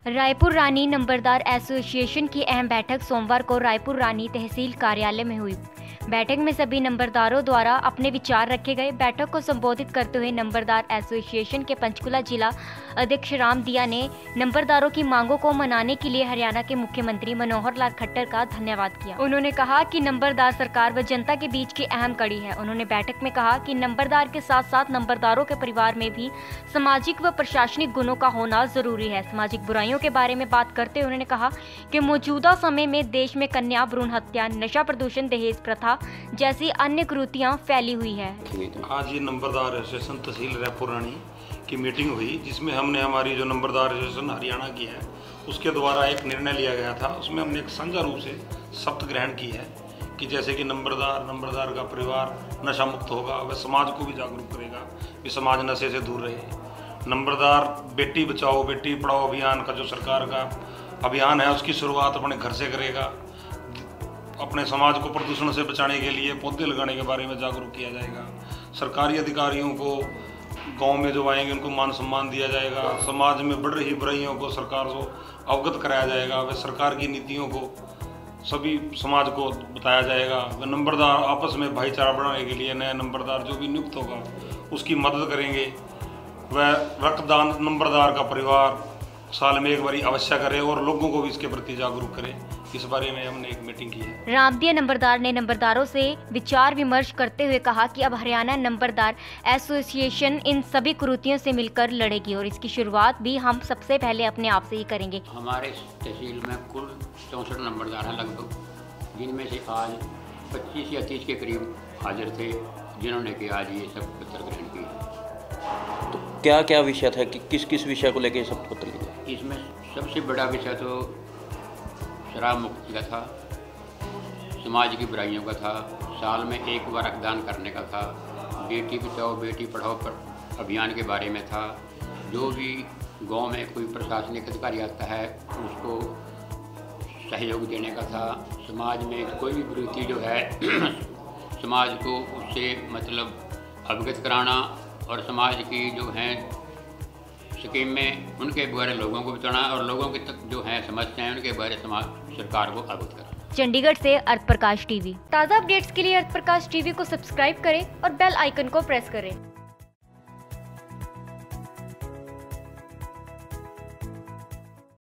रायपुर रानी नंबरदार association की अहम बैठक सोमवार को रायपुर रानी तहसील कार्यालय में हुई। बैठक में सभी नंबरदारों द्वारा अपने विचार रखे गए। बैठक को संबोधित करते हुए नंबरदार एसोसिएशन के पंचकुला जिला अध्यक्ष राम दिया ने नंबरदारों की मांगों को मनाने के लिए हरियाणा के मुख्यमंत्री मनोहर लाल खट्टर का धन्यवाद किया। उन्होंने कहा कि नंबरदार सरकार व जनता के बीच की अहम कड़ी है। उन्होंने बैठक में कहा कि नंबरदार के साथ साथ नंबरदारों के परिवार में भी सामाजिक व प्रशासनिक गुणों का होना जरूरी है। सामाजिक बुराइयों के बारे में बात करते हुए उन्होंने कहा कि मौजूदा समय में देश में कन्या भ्रूण हत्या, नशा, प्रदूषण, दहेज प्रथा जैसी अन्य कुरीतियां फैली हुई है। आज ये नंबरदार एसोसिएशन तहसील रायपुर रानी की मीटिंग हुई, जिसमें हमने हमारी जो नंबरदार एसोसिएशन हरियाणा की है उसके द्वारा एक निर्णय लिया गया था। उसमें हमने एक साझा रूप से शपथ ग्रहण की है कि जैसे कि नंबरदार का परिवार नशा मुक्त होगा, वह समाज को भी जागरूक करेगा कि समाज नशे से दूर रहे। नंबरदार बेटी बचाओ बेटी पढ़ाओ अभियान का जो सरकार का अभियान है उसकी शुरुआत अपने घर से करेगा। अपने समाज को प्रदूषण से बचाने के लिए पौधे लगाने के बारे में जागरूक किया जाएगा। सरकारी अधिकारियों को गांव में जो आएंगे उनको मान सम्मान दिया जाएगा। समाज में बढ़ रही बुराइयों को सरकार को अवगत कराया जाएगा। वे सरकार की नीतियों को सभी समाज को बताया जाएगा। वे नंबरदार आपस में भाईचारा बढ़ाने के लिए नया नंबरदार जो भी नियुक्त होगा उसकी मदद करेंगे। वह रक्तदान नंबरदार का परिवार साल में एक बार अवश्य करे और लोगों को भी इसके प्रति जागरूक करे। इस बारे में हमने एक मीटिंग की है। रामदिया नंबरदार ने नंबरदारों से विचार विमर्श करते हुए कहा कि अब हरियाणा नंबरदार एसोसिएशन इन सभी कुरीतियों से मिलकर लड़ेगी और इसकी शुरुआत भी हम सबसे पहले अपने आप से ही करेंगे। हमारे तहसील में कुल 64 नंबरदार हैं लगभग, जिनमें से आज 25 या 30 के करीब हाजिर थे, जिन्होंने कि आज ये सब पत्र ग्रहण किए। तो क्या क्या विषय था कि किस किस विषय को लेकर सब पत्र लिखे? इसमें सबसे बड़ा विषय तो शराब मुक्ति का था, समाज की बुराइयों का था, साल में एक बार रक्तदान करने का था, बेटी बचाओ बेटी पढ़ाओ पर अभियान के बारे में था। जो भी गांव में कोई प्रशासनिक अधिकारी आता है उसको सहयोग देने का था। समाज में कोई भी कुरीति जो है समाज को उससे मतलब अवगत कराना और समाज की जो है स्कीम में उनके बारे लोगों को बताना और लोगों के तक जो है समस्याएं उनके बारे समाज सरकार को अवगत कराना। चंडीगढ़ से अर्थ प्रकाश टीवी। ताज़ा अपडेट्स के लिए अर्थ प्रकाश टीवी को सब्सक्राइब करें और बेल आइकन को प्रेस करें।